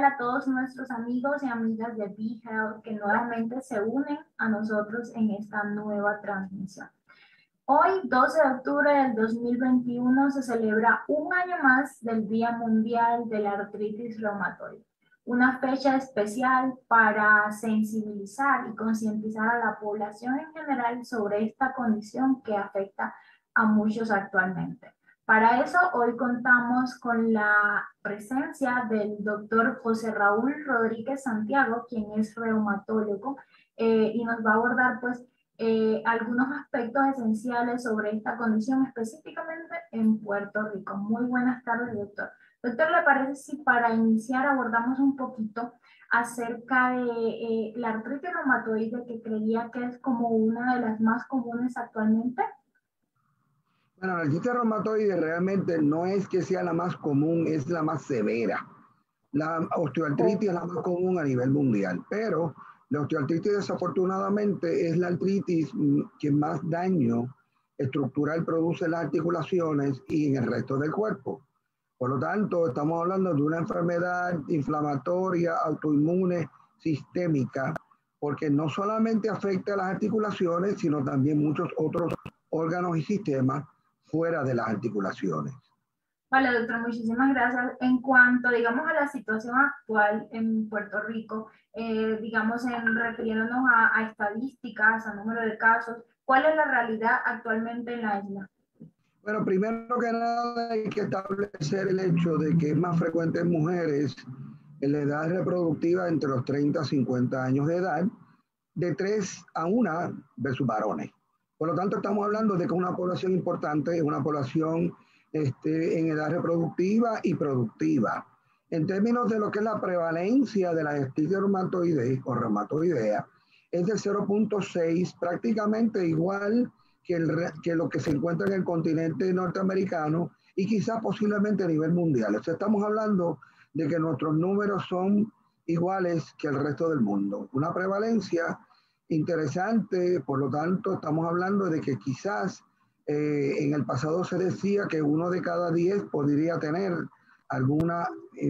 a todos nuestros amigos y amigas de BeHealth que nuevamente se unen a nosotros en esta nueva transmisión. Hoy, 12 de octubre del 2021, se celebra un año más del Día Mundial de la Artritis Reumatoide, una fecha especial para sensibilizar y concientizar a la población en general sobre esta condición que afecta a muchos actualmente. Para eso, hoy contamos con la presencia del doctor José Raúl Rodríguez Santiago, quien es reumatólogo, y nos va a abordar pues algunos aspectos esenciales sobre esta condición, específicamente en Puerto Rico. Muy buenas tardes, doctor. Doctor, ¿le parece si para iniciar abordamos un poquito acerca de la artritis reumatoide, que creía que es como una de las más comunes actualmente? Bueno, la artritis reumatoide realmente no es que sea la más común, es la más severa. La osteoartritis es la más común a nivel mundial, pero la osteoartritis desafortunadamente es la artritis que más daño estructural produce en las articulaciones y en el resto del cuerpo. Por lo tanto, estamos hablando de una enfermedad inflamatoria, autoinmune, sistémica, porque no solamente afecta a las articulaciones, sino también muchos otros órganos y sistemas fuera de las articulaciones. Vale, doctor, muchísimas gracias. En cuanto, digamos, a la situación actual en Puerto Rico, digamos, refiriéndonos a estadísticas, a número de casos, ¿cuál es la realidad actualmente en la isla? Bueno, primero que nada hay que establecer el hecho de que es más frecuente en mujeres en la edad reproductiva entre los 30 a 50 años de edad, de 3 a 1 versus varones. Por lo tanto, estamos hablando de que es una población importante, es una población en edad reproductiva y productiva. En términos de lo que es la prevalencia de la artritis reumatoide o reumatoidea, es de 0.6, prácticamente igual que lo que se encuentra en el continente norteamericano y quizás posiblemente a nivel mundial. O sea, estamos hablando de que nuestros números son iguales que el resto del mundo. Una prevalencia interesante, por lo tanto, estamos hablando de que quizás en el pasado se decía que 1 de cada 10 podría tener alguna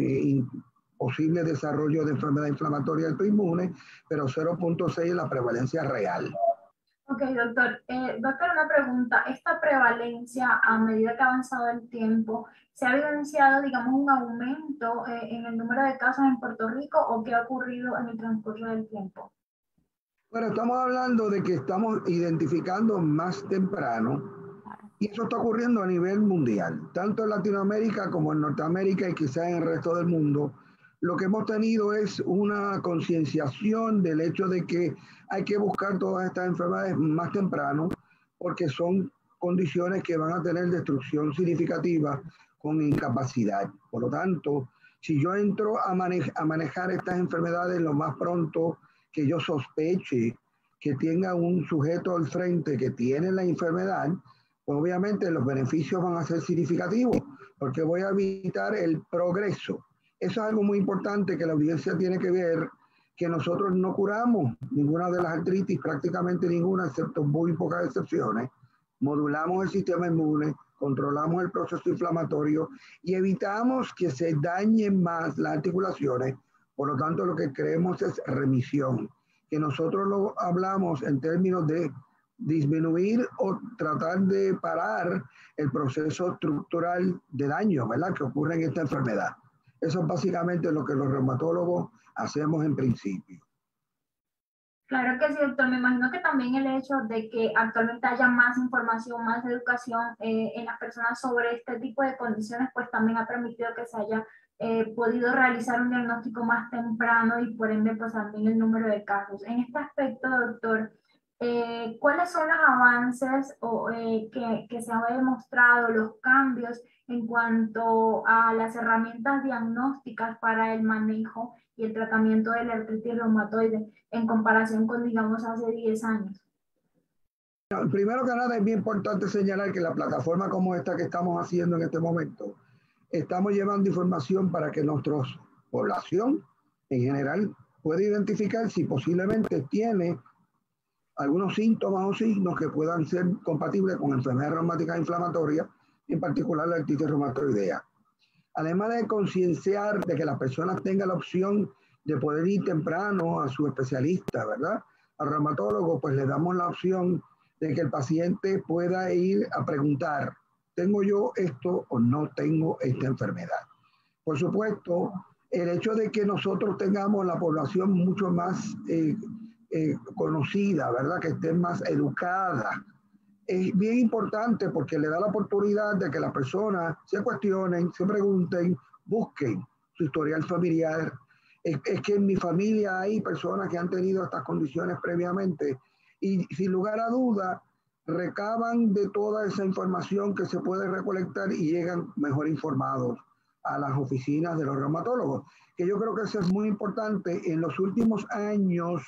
posible desarrollo de enfermedad inflamatoria autoinmune, pero 0.6 es la prevalencia real. Ok, doctor. Doctor, una pregunta. ¿Esta prevalencia, a medida que ha avanzado el tiempo, se ha evidenciado, digamos, un aumento en el número de casos en Puerto Rico, o qué ha ocurrido en el transcurso del tiempo? Bueno, estamos hablando de que estamos identificando más temprano y eso está ocurriendo a nivel mundial, tanto en Latinoamérica como en Norteamérica y quizás en el resto del mundo. Lo que hemos tenido es una concienciación del hecho de que hay que buscar todas estas enfermedades más temprano porque son condiciones que van a tener destrucción significativa con incapacidad. Por lo tanto, si yo entro a manejar estas enfermedades lo más pronto que yo sospeche que tenga un sujeto al frente que tiene la enfermedad, pues obviamente los beneficios van a ser significativos porque voy a evitar el progreso. Eso es algo muy importante que la audiencia tiene que ver, que nosotros no curamos ninguna de las artritis, prácticamente ninguna, excepto muy pocas excepciones. Modulamos el sistema inmune, controlamos el proceso inflamatorio y evitamos que se dañen más las articulaciones. Por lo tanto, lo que creemos es remisión, que nosotros lo hablamos en términos de disminuir o tratar de parar el proceso estructural de daño, ¿verdad?, que ocurre en esta enfermedad. Eso es básicamente lo que los reumatólogos hacemos en principio. Claro que sí, doctor. Me imagino que también el hecho de que actualmente haya más información, más educación en las personas sobre este tipo de condiciones, pues también ha permitido que se haya podido realizar un diagnóstico más temprano y por ende pues también el número de casos. En este aspecto, doctor, ¿cuáles son los avances que se han demostrado, los cambios en cuanto a las herramientas diagnósticas para el manejo y el tratamiento de la artritis reumatoide en comparación con, digamos, hace 10 años? Primero que nada, es bien importante señalar que la plataforma como esta que estamos haciendo en este momento, estamos llevando información para que nuestra población en general pueda identificar si posiblemente tiene algunos síntomas o signos que puedan ser compatibles con enfermedades reumáticas inflamatorias, en particular la artritis reumatoidea. Además de concienciar de que las personas tengan la opción de poder ir temprano a su especialista, ¿verdad? Al reumatólogo, pues le damos la opción de que el paciente pueda ir a preguntar, ¿tengo yo esto o no tengo esta enfermedad? Por supuesto, el hecho de que nosotros tengamos la población mucho más conocida, ¿verdad? Que esté más educada, es bien importante porque le da la oportunidad de que las personas se cuestionen, se pregunten, busquen su historial familiar. Es que en mi familia hay personas que han tenido estas condiciones previamente y sin lugar a duda recaban de toda esa información que se puede recolectar y llegan mejor informados a las oficinas de los reumatólogos, que yo creo que eso es muy importante. En los últimos años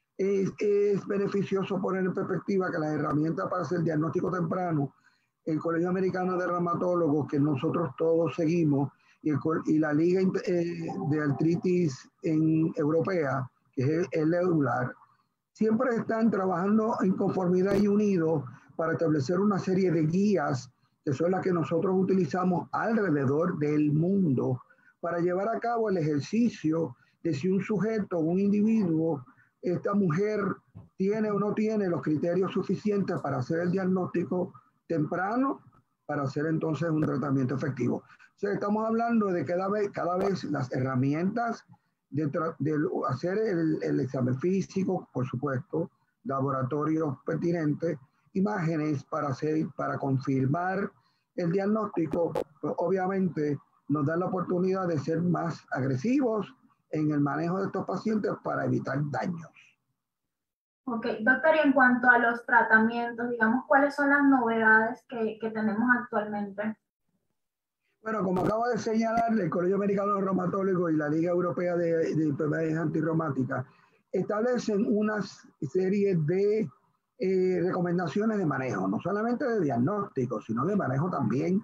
es beneficioso poner en perspectiva que las herramientas para hacer diagnóstico temprano, el Colegio Americano de Reumatólogos, que nosotros todos seguimos, y la Liga de Artritis Europea, que es el EULAR, siempre están trabajando en conformidad y unidos para establecer una serie de guías que son las que nosotros utilizamos alrededor del mundo para llevar a cabo el ejercicio de si un sujeto, un individuo, esta mujer tiene o no tiene los criterios suficientes para hacer el diagnóstico temprano, para hacer entonces un tratamiento efectivo. O sea, estamos hablando de que cada vez las herramientas de hacer el examen físico, por supuesto, laboratorios pertinentes, imágenes para confirmar el diagnóstico, pues obviamente nos dan la oportunidad de ser más agresivos en el manejo de estos pacientes para evitar daños. Ok, doctor, y en cuanto a los tratamientos, digamos, ¿cuáles son las novedades que tenemos actualmente? Bueno, como acabo de señalar, el Colegio Americano de Reumatólogos y la Liga Europea de Enfermedades Antirreumáticas establecen una serie de recomendaciones de manejo, no solamente de diagnóstico, sino de manejo también.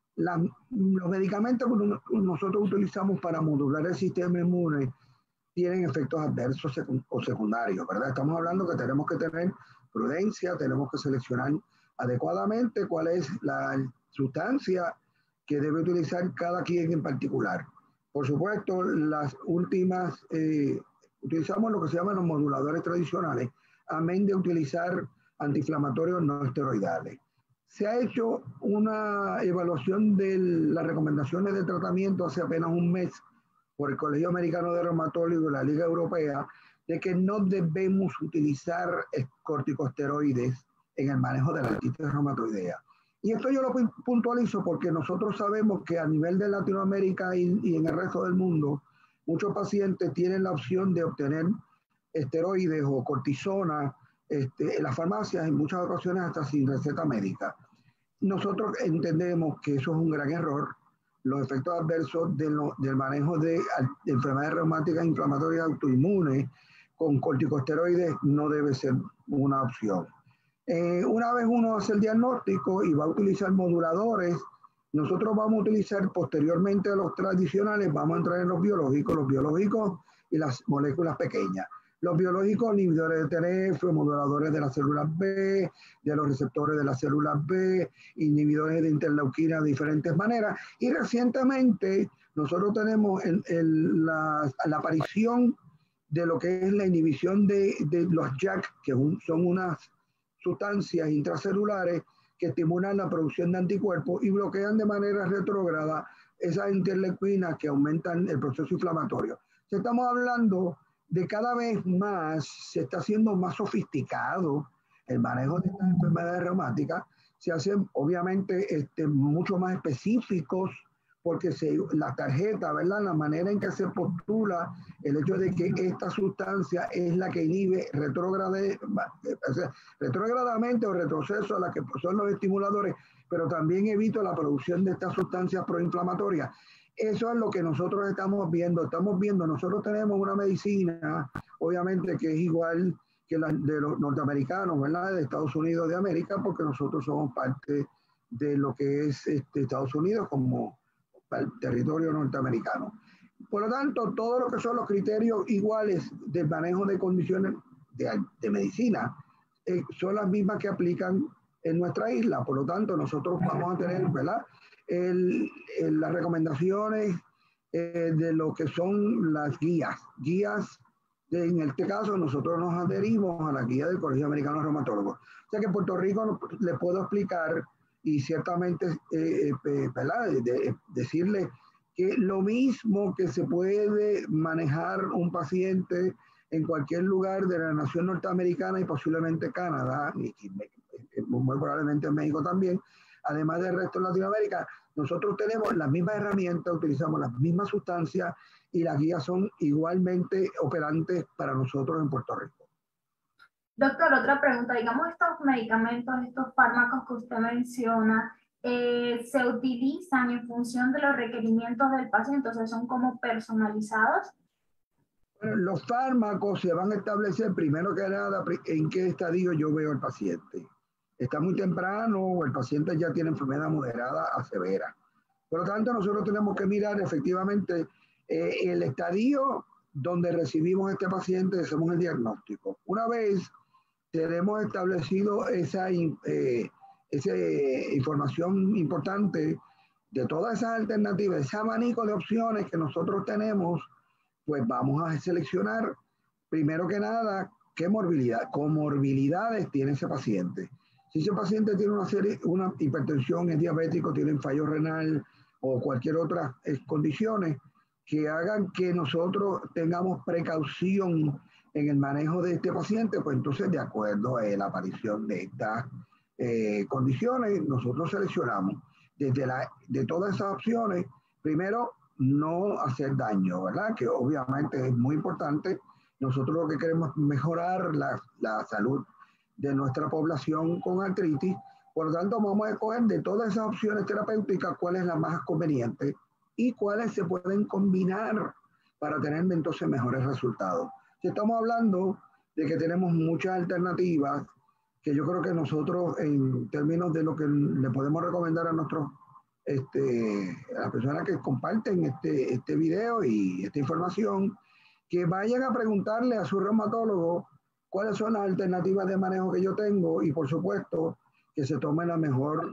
Los medicamentos que nosotros utilizamos para modular el sistema inmune tienen efectos adversos o secundarios, ¿verdad? Estamos hablando que tenemos que tener prudencia, tenemos que seleccionar adecuadamente cuál es la sustancia que debe utilizar cada quien en particular. Por supuesto, las últimas, utilizamos lo que se llaman los moduladores tradicionales, amén de utilizar antiinflamatorios no esteroidales. Se ha hecho una evaluación de las recomendaciones de tratamiento hace apenas un mes por el Colegio Americano de Reumatólogos y la Liga Europea, de que no debemos utilizar corticosteroides en el manejo de la artritis reumatoidea. Y esto yo lo puntualizo porque nosotros sabemos que a nivel de Latinoamérica y en el resto del mundo, muchos pacientes tienen la opción de obtener esteroides o cortisona en las farmacias, en muchas ocasiones hasta sin receta médica. Nosotros entendemos que eso es un gran error. Los efectos adversos del manejo de enfermedades reumáticas inflamatorias autoinmunes con corticosteroides no debe ser una opción. Una vez uno hace el diagnóstico y va a utilizar moduladores, nosotros vamos a utilizar posteriormente a los tradicionales, vamos a entrar en los biológicos y las moléculas pequeñas. Los biológicos, inhibidores de TNF, moduladores de las células B, de los receptores de las células B, inhibidores de interleuquina de diferentes maneras. Y recientemente nosotros tenemos la aparición de lo que es la inhibición de los JAK, que son unas sustancias intracelulares que estimulan la producción de anticuerpos y bloquean de manera retrógrada esas interleuquinas que aumentan el proceso inflamatorio. Estamos hablando de cada vez más, se está haciendo más sofisticado el manejo de estas enfermedades reumáticas, se hacen obviamente mucho más específicos porque la tarjeta, ¿verdad? La manera en que se postula el hecho de que esta sustancia es la que inhibe retrógradamente o retroceso a la que son los estimuladores, pero también evita la producción de estas sustancias proinflamatorias. Eso es lo que nosotros estamos viendo. Nosotros tenemos una medicina, obviamente, que es igual que la de los norteamericanos, ¿verdad? De Estados Unidos de América, porque nosotros somos parte de lo que es Estados Unidos como el territorio norteamericano. Por lo tanto, todo lo que son los criterios iguales del manejo de condiciones de medicina son las mismas que aplican en nuestra isla. Por lo tanto, nosotros vamos a tener, ¿verdad? las recomendaciones de lo que son las guías. En este caso, nosotros nos adherimos a la guía del Colegio Americano de Reumatólogos. O sea que en Puerto Rico le puedo explicar y ciertamente decirle que lo mismo que se puede manejar un paciente en cualquier lugar de la nación norteamericana y posiblemente Canadá, y muy probablemente en México también, además del resto de Latinoamérica, nosotros tenemos las mismas herramientas, utilizamos las mismas sustancias y las guías son igualmente operantes para nosotros en Puerto Rico. Doctor, otra pregunta. Digamos, estos medicamentos, estos fármacos que usted menciona, ¿se utilizan en función de los requerimientos del paciente? O sea, ¿son como personalizados? Bueno, los fármacos se van a establecer primero que nada en qué estadio yo veo al paciente. Está muy temprano o el paciente ya tiene enfermedad moderada a severa. Por lo tanto, nosotros tenemos que mirar efectivamente el estadio donde recibimos a este paciente, hacemos el diagnóstico. Una vez tenemos establecido esa información importante de todas esas alternativas, ese abanico de opciones que nosotros tenemos, pues vamos a seleccionar, primero que nada, qué comorbilidades tiene ese paciente. Si ese paciente tiene una hipertensión, es diabético, tiene un fallo renal o cualquier otra condiciones que hagan que nosotros tengamos precaución en el manejo de este paciente, pues entonces de acuerdo a la aparición de estas condiciones, nosotros seleccionamos de todas esas opciones, primero, no hacer daño, ¿verdad? Que obviamente es muy importante. Nosotros lo que queremos es mejorar la salud de nuestra población con artritis. Por lo tanto, vamos a escoger de todas esas opciones terapéuticas cuál es la más conveniente y cuáles se pueden combinar para tener entonces mejores resultados. Si estamos hablando de que tenemos muchas alternativas, que yo creo que nosotros en términos de lo que le podemos recomendar a nuestros a las personas que comparten este video y esta información, que vayan a preguntarle a su reumatólogo cuáles son las alternativas de manejo que yo tengo y por supuesto que se tome la mejor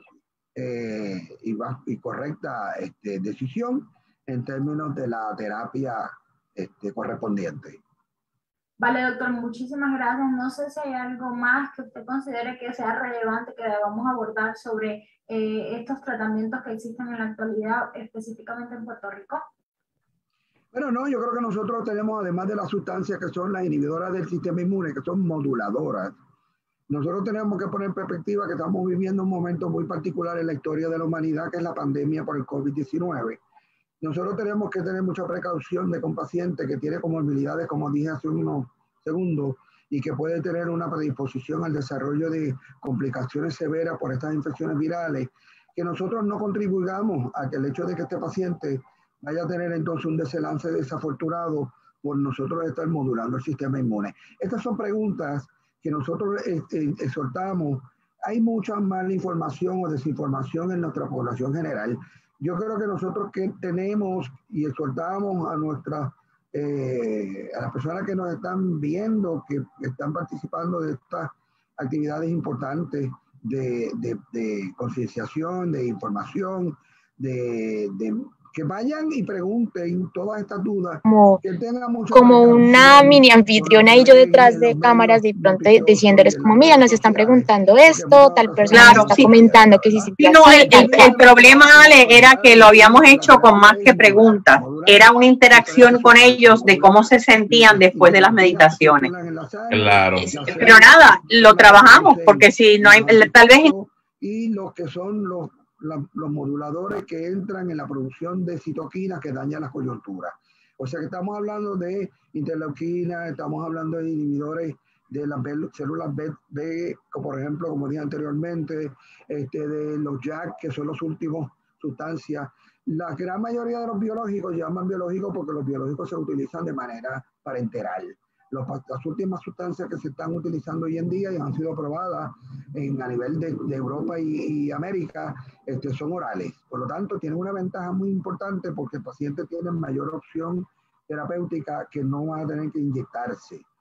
y correcta decisión en términos de la terapia correspondiente. Vale, doctor, muchísimas gracias. No sé si hay algo más que usted considere que sea relevante que debamos abordar sobre estos tratamientos que existen en la actualidad, específicamente en Puerto Rico. Bueno, no, yo creo que nosotros tenemos, además de las sustancias que son las inhibidoras del sistema inmune, que son moduladoras, nosotros tenemos que poner en perspectiva que estamos viviendo un momento muy particular en la historia de la humanidad, que es la pandemia por el COVID-19. Nosotros tenemos que tener mucha precaución de que un paciente que tiene comorbilidades, como dije hace unos segundos, y que puede tener una predisposición al desarrollo de complicaciones severas por estas infecciones virales, que nosotros no contribuyamos a que el hecho de que este paciente vaya a tener entonces un desenlace desafortunado por nosotros estar modulando el sistema inmune. Estas son preguntas que nosotros exhortamos. Hay mucha mala información o desinformación en nuestra población general. Yo creo que nosotros que tenemos y exhortamos a las personas que nos están viendo, que están participando de estas actividades importantes de concienciación, de información, que vayan y pregunten todas estas dudas. Que tengan como una mini anfitriona y yo detrás de cámaras de pronto diciéndoles como, mira, nos están preguntando esto, tal persona nos está comentando que si no, el problema, Ale, era que lo habíamos hecho con más que preguntas. Era una interacción con ellos de cómo se sentían después de las meditaciones. Claro. Pero nada, lo trabajamos porque si no hay, tal vez... Y lo que son los moduladores que entran en la producción de citoquinas que dañan las coyunturas. O sea que estamos hablando de interleuquina, estamos hablando de inhibidores de las células B, como por ejemplo, como dije anteriormente, de los JAK, que son los últimos sustancias. La gran mayoría de los biológicos llaman biológicos porque los biológicos se utilizan de manera parenteral. Las últimas sustancias que se están utilizando hoy en día y han sido aprobadas a nivel de Europa y América son orales. Por lo tanto, tienen una ventaja muy importante porque el paciente tiene mayor opción terapéutica que no va a tener que inyectarse.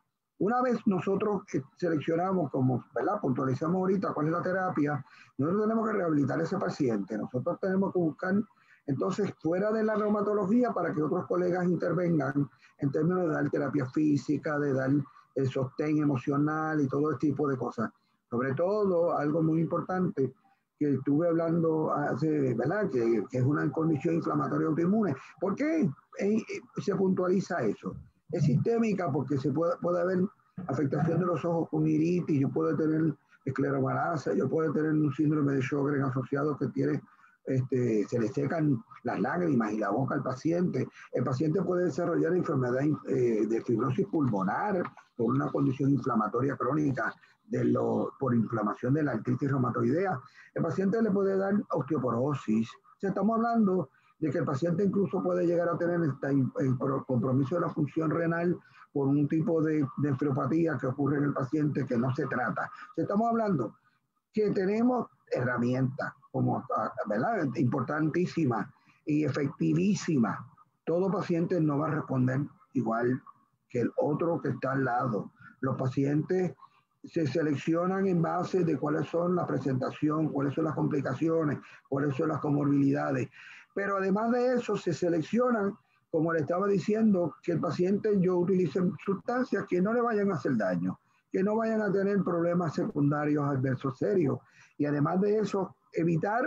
Una vez nosotros seleccionamos, como, ¿verdad? Puntualizamos ahorita cuál es la terapia, nosotros tenemos que rehabilitar a ese paciente, nosotros tenemos que buscar, entonces, fuera de la reumatología para que otros colegas intervengan en términos de dar terapia física, de dar el sostén emocional y todo este tipo de cosas. Sobre todo, algo muy importante que estuve hablando hace, ¿verdad? Que es una condición inflamatoria autoinmune. ¿Por qué se puntualiza eso? Es sistémica porque puede haber afectación de los ojos con iritis, yo puedo tener escleromalasa, yo puedo tener un síndrome de Sjögren asociado que tiene, se le secan las lágrimas y la boca al paciente. El paciente puede desarrollar enfermedad de fibrosis pulmonar por una condición inflamatoria crónica por inflamación de la artritis reumatoidea. El paciente le puede dar osteoporosis. O sea, estamos hablando de que el paciente incluso puede llegar a tener el compromiso de la función renal por un tipo de enferopatía que ocurre en el paciente que no se trata. O sea, estamos hablando que tenemos herramientas como, ¿verdad? Importantísimas y efectivísimas. Todo paciente no va a responder igual que el otro que está al lado. Los pacientes se seleccionan en base de cuáles son la presentación, cuáles son las complicaciones, cuáles son las comorbilidades. Pero además de eso, se seleccionan, como le estaba diciendo, que el paciente yo utilice sustancias que no le vayan a hacer daño, que no vayan a tener problemas secundarios adversos serios. Y además de eso, evitar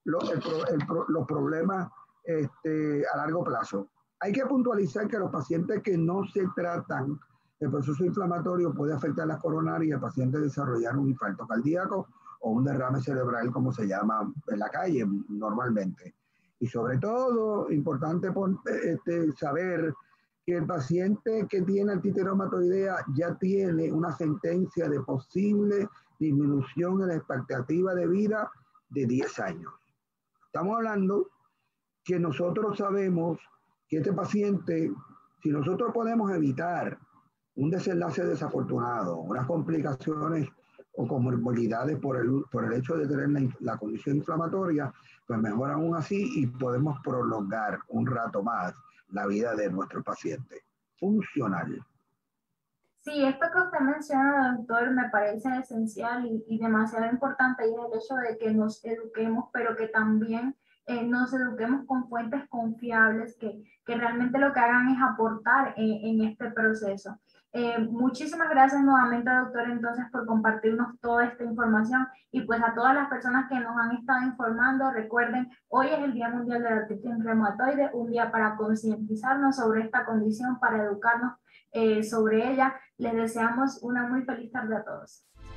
los problemas a largo plazo. Hay que puntualizar que los pacientes que no se tratan, el proceso inflamatorio puede afectar las coronarias y el paciente desarrollar un infarto cardíaco o un derrame cerebral, como se llama en la calle normalmente. Y sobre todo, importante saber que el paciente que tiene artritis reumatoidea ya tiene una sentencia de posible disminución en la expectativa de vida de 10 años. Estamos hablando que nosotros sabemos que este paciente, si nosotros podemos evitar un desenlace desafortunado, unas complicaciones o comorbilidades por el hecho de tener la condición inflamatoria, pues mejor aún así y podemos prolongar un rato más la vida de nuestro paciente. Funcional. Sí, esto que usted menciona, doctor, me parece esencial y demasiado importante, y es el hecho de que nos eduquemos, pero que también nos eduquemos con fuentes confiables que realmente lo que hagan es aportar en este proceso. Muchísimas gracias nuevamente, doctor, entonces, por compartirnos toda esta información, y pues a todas las personas que nos han estado informando, recuerden, hoy es el Día Mundial de la Artritis Reumatoide, un día para concientizarnos sobre esta condición, para educarnos sobre ella. Les deseamos una muy feliz tarde a todos.